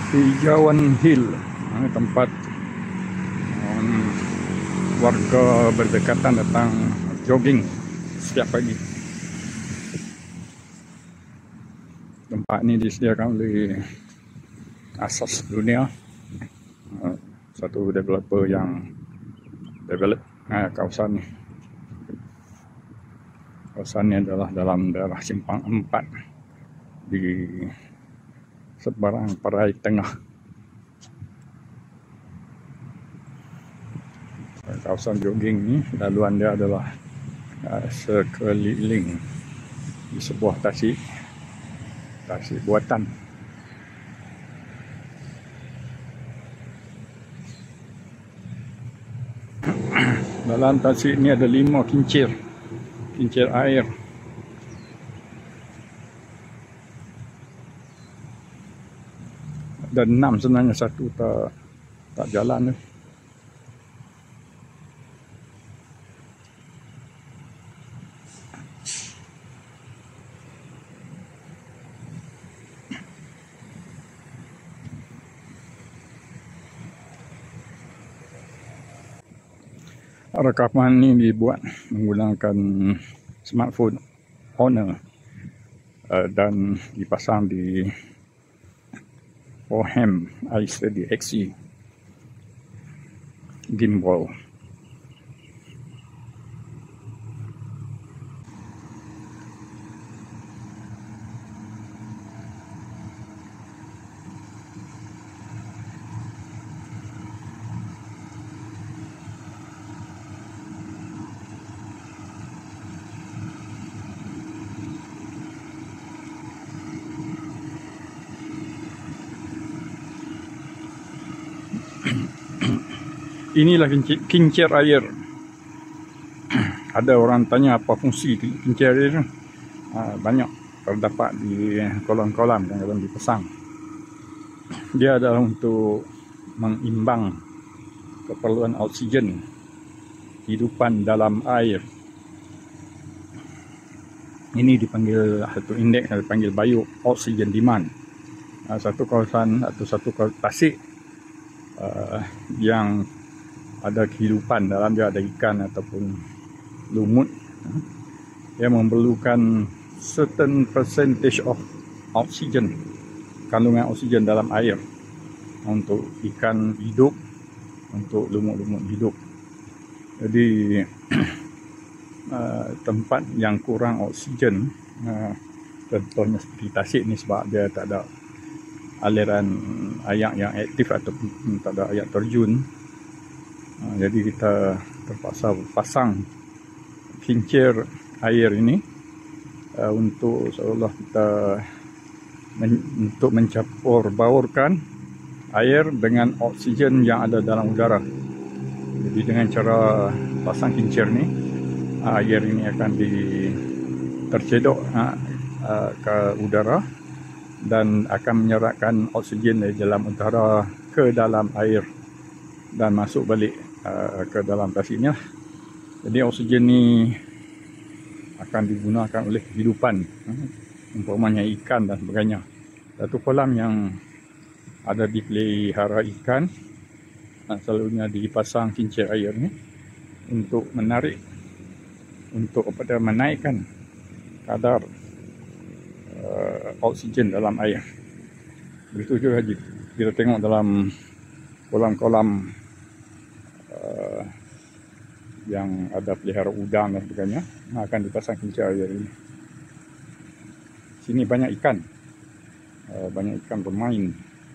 Hujauan Hill, tempat warga berdekatan datang jogging setiap pagi. Tempat ini disediakan oleh asas dunia, satu developer yang develop kawasan ni. Kawasan ini adalah dalam daerah Simpang 4 di seberang Perai Tengah. Kawasan jogging ni laluan dia adalah sekeliling di sebuah tasik buatan. Dalam tasik ni ada 5 kincir air. Dan 6 sebenarnya, satu tak jalan tu. Rekaman ini dibuat menggunakan smartphone Honor dan dipasang di Oham i3 XE gimbal. Inilah kincir air. Ada orang tanya apa fungsi kincir air. Banyak terdapat di kolam-kolam yang akan dipasang. Dia adalah untuk mengimbang keperluan oksigen hidupan dalam air. Ini dipanggil satu indeks, dipanggil bio oksigen demand. Satu kawasan atau satu tasik yang ada kehidupan dalam dia, ada ikan ataupun lumut, yang memerlukan certain percentage of oxygen, kandungan oksigen dalam air untuk ikan hidup, untuk lumut-lumut hidup. Jadi tempat yang kurang oksigen, contohnya seperti tasik ni, sebab dia tak ada aliran air yang aktif ataupun tak ada air terjun. Jadi kita terpaksa pasang kincir air ini untuk seolah kita untuk mencampur baurkan air dengan oksigen yang ada dalam udara. Jadi dengan cara pasang kincir ni, air ini akan tercedok ke udara dan akan menyerapkan oksigen dari dalam udara ke dalam air dan masuk balik ke dalam tasiknya. Jadi oksigen ni akan digunakan oleh kehidupan, umpamanya ikan dan sebagainya. Satu kolam yang ada dipelihara ikan, selalunya dipasang kincir air ni untuk menarik, untuk menaikkan kadar oksigen dalam air. Begitu juga kita tengok dalam kolam-kolam yang ada pelihara udang dan sebagainya, akan dipasang kincir air ini. Sini banyak ikan bermain.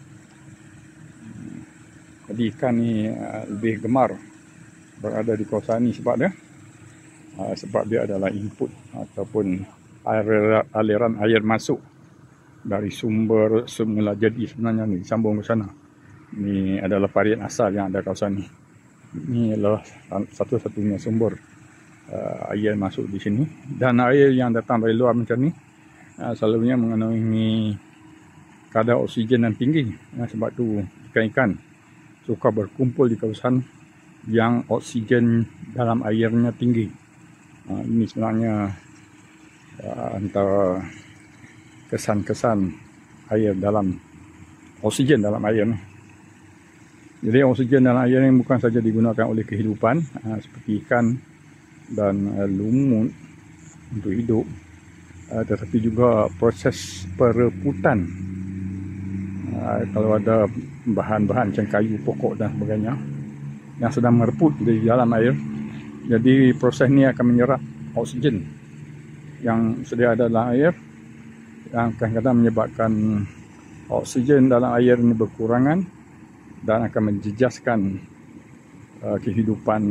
Jadi ikan ni lebih gemar berada di kawasan ini sebab dia adalah input ataupun aliran air masuk dari sumber semula jadi sebenarnya ni, sambung ke sana. Ini adalah varian asal yang ada kawasan ni. Ini adalah satu-satunya sumber air masuk di sini. Dan air yang datang dari luar macam ni selalunya mengandungi kadar oksigen yang tinggi. Sebab tu ikan-ikan suka berkumpul di kawasan yang oksigen dalam airnya tinggi. Ini sebenarnya antara kesan-kesan air dalam oksigen dalam air ni. Jadi oksigen dalam air ni bukan saja digunakan oleh kehidupan seperti ikan dan lumut untuk hidup, tetapi juga proses pereputan. Kalau ada bahan-bahan macam kayu, pokok dan sebagainya yang sedang mereput di dalam air, jadi proses ni akan menyerap oksigen yang sedia ada dalam air, yang kadang-kadang menyebabkan oksigen dalam air ini berkurangan dan akan menjejaskan kehidupan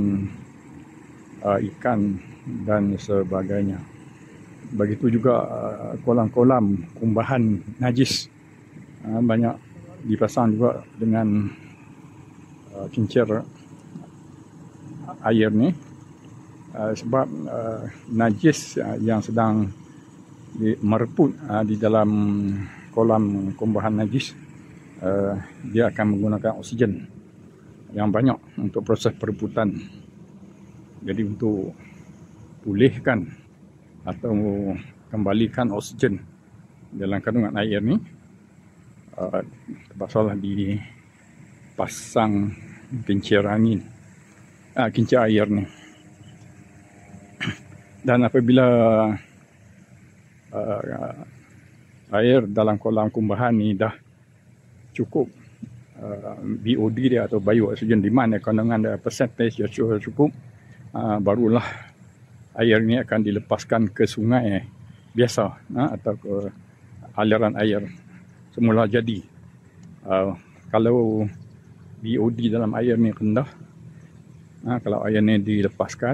ikan dan sebagainya. Begitu juga kolam-kolam kumbahan najis, banyak dipasang juga dengan kincir air ni, sebab najis yang sedang mereput di dalam kolam kumbahan najis, dia akan menggunakan oksigen yang banyak untuk proses pereputan. Jadi untuk pulihkan atau kembalikan oksigen dalam kandungan air ni, terpaksalah dipasang kincir angin, kincir air ni. Dan apabila air dalam kolam kumbahan ni dah cukup BOD dia atau bio-oxygen demand, kandungan dia percentage dia cukup, barulah air ni akan dilepaskan ke sungai biasa atau ke aliran air semula jadi. Kalau BOD dalam air ni rendah, kalau air ni dilepaskan,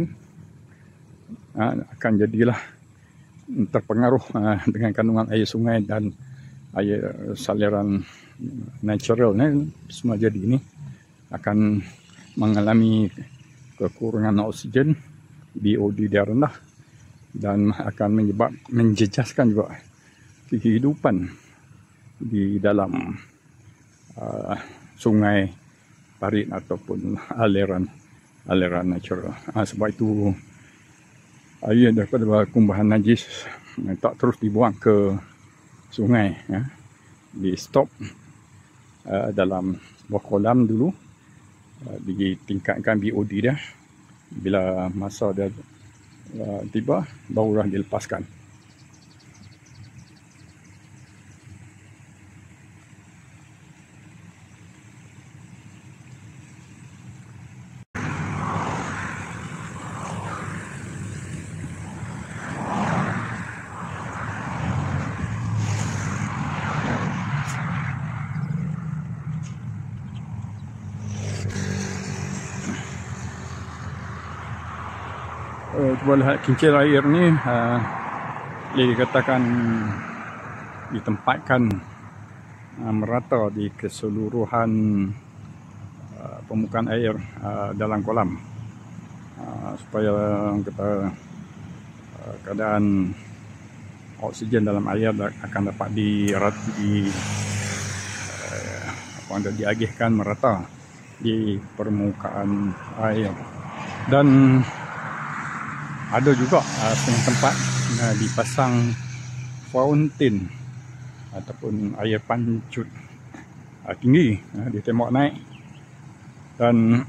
akan jadilah terpengaruh dengan kandungan air sungai dan air saliran natural ni, semua jadi ni akan mengalami kekurangan oksigen, BOD dia rendah, dan akan menjejaskan juga kehidupan di dalam sungai, parit ataupun aliran natural. Sebab itu air daripada kumbahan najis tak terus dibuang ke sungai, di stop dalam sebuah kolam dulu, ditingkatkan BOD dia. Bila masa dia tiba, barulah dilepaskan. Cuba lihat kincir air ni, boleh dikatakan ditempatkan merata di keseluruhan permukaan air dalam kolam, supaya keadaan oksigen dalam air akan dapat diagihkan merata di permukaan air. Dan ada juga tempat dipasang fountain ataupun air pancut tinggi, ditembak naik dan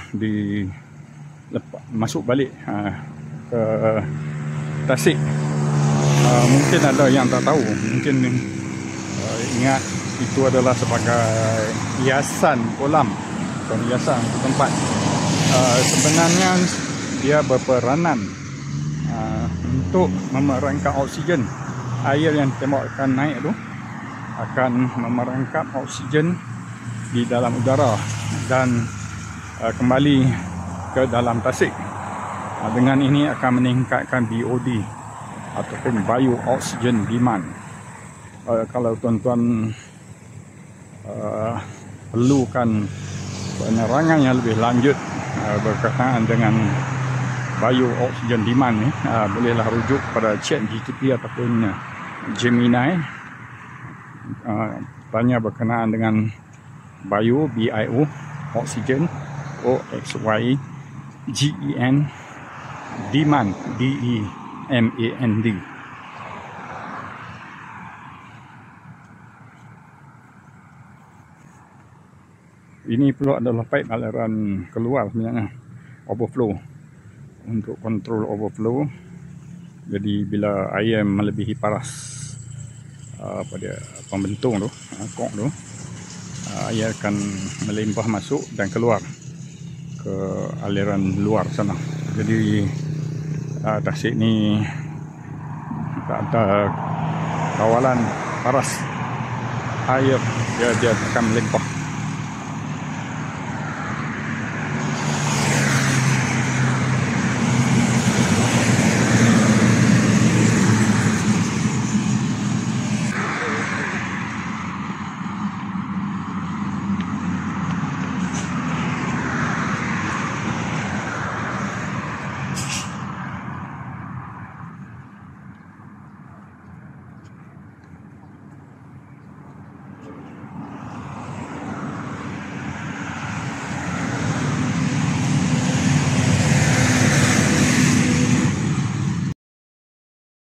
masuk balik ke tasik. Mungkin ada yang tak tahu, mungkin ingat itu adalah sebagai hiasan kolam atau hiasan tempat. Sebenarnya dia berperanan untuk memerangkap oksigen. Air yang ditembakkan naik tu akan memerangkap oksigen di dalam udara dan kembali ke dalam tasik. Dengan ini akan meningkatkan BOD ataupun bio oxygen demand. Kalau tuan-tuan perlukan penerangan yang lebih lanjut berkaitan dengan bio oxygen demand ni, bolehlah rujuk pada ChatGPT ataupun Gemini, tanya berkenaan dengan bio, BIO, oxygen, OXYGEN, demand, DEMAND. ini pula adalah pipe aliran keluar sebenarnya, overflow, untuk kontrol overflow. Jadi bila air melebihi paras pada pembentung tu, kok tu, air akan melimpah masuk dan keluar ke aliran luar sana. Jadi tasik ni tak ada kawalan paras air, dia akan melimpah.